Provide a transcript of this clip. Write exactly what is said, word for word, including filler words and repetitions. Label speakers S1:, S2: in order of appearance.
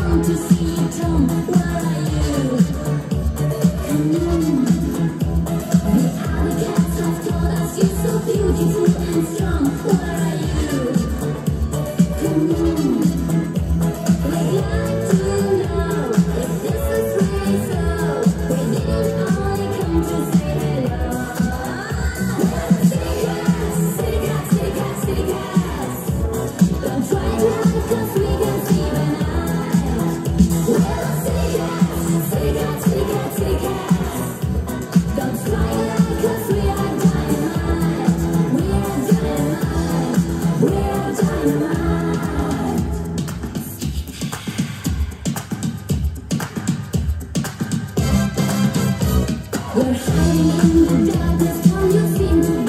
S1: come to see you, Tom. Where are you? Come on. The other cats have told us you're so beautiful and strong. Where are you? Come on. We'd like to know if this is really so. We didn't only come to say hello. City cats, city cats, city cats, city cats. Don't try to hide 'cause we can see the night. We're the city cats, city cats, city cats, city cats. Don't try to hide 'cause we are dynamite. We're dynamite. We're dynamite. We're hiding in the darkness, don't you seem to